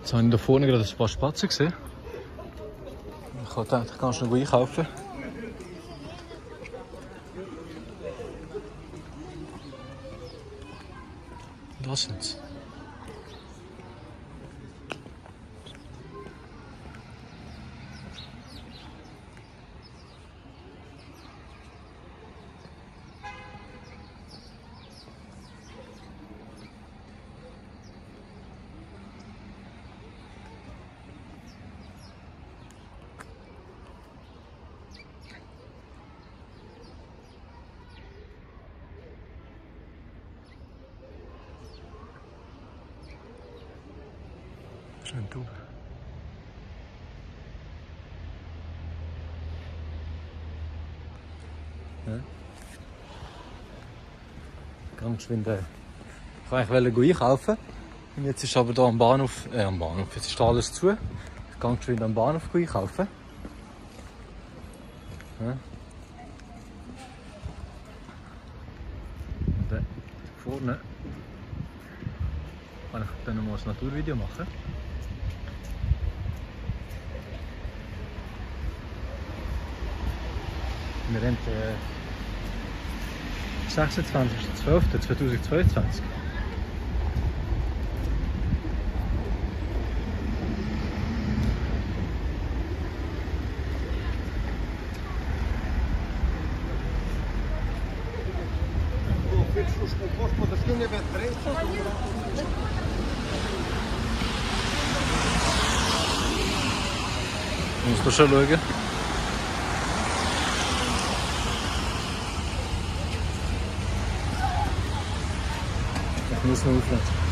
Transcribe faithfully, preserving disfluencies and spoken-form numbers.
Jetzt habe ich da vorne gerade ein paar Spatzen gesehen. Ich habe gedacht, ich kann schnell einkaufen. Das sind sie. Schön du. Ja. Ganz geschwind. Äh, ich wollte eigentlich einkaufen. Und jetzt ist aber hier am Bahnhof, äh, am Bahnhof, jetzt ist alles zu. Ich gehe geschwind am Bahnhof einkaufen. Ja. Und dann vorne kann ich dann noch mal ein Naturvideo machen. Wir haben äh, sechsundzwanzigster zwölfter zweitausendzweiundzwanzig. Ich muss schon schauen. Ich muss noch aufladen.